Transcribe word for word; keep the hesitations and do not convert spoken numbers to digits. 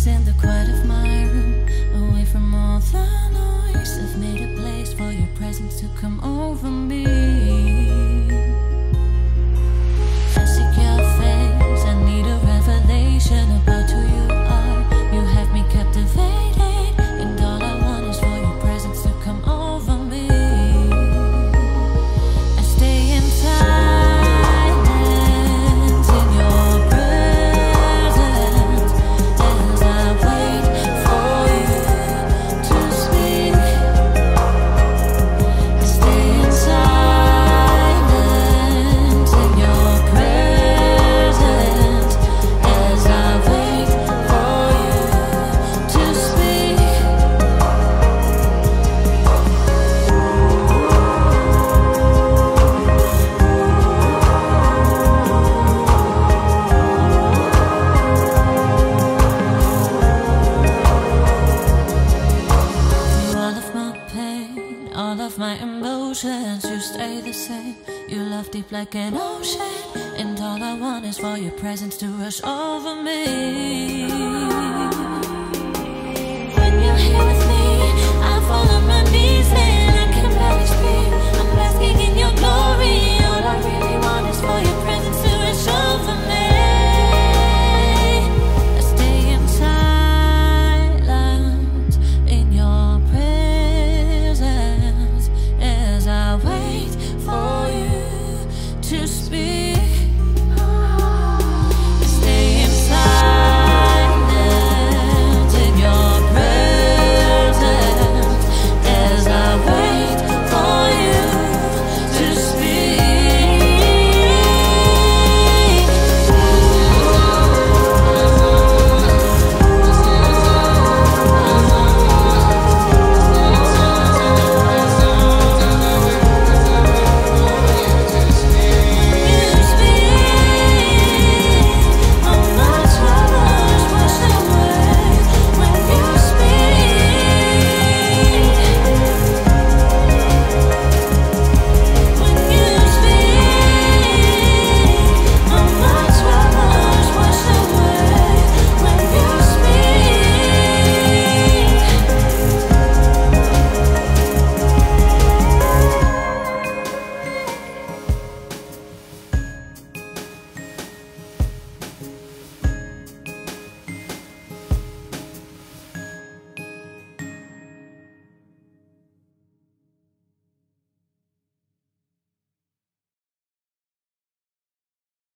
space in the quiet of my room, away from all the noise. I've made a place for your presence to come over me. I seek your face, I need a revelation about who you are. You have me captivated, and all I want is for your presence to come over me. I stay in silence in your presence as I wait for you to speak. I stay in silence in your presence as I wait for you to speak. Through all of my pain, all of my emotions, you stay the same. You love deep like an ocean, and all I want is for your presence to rush over me.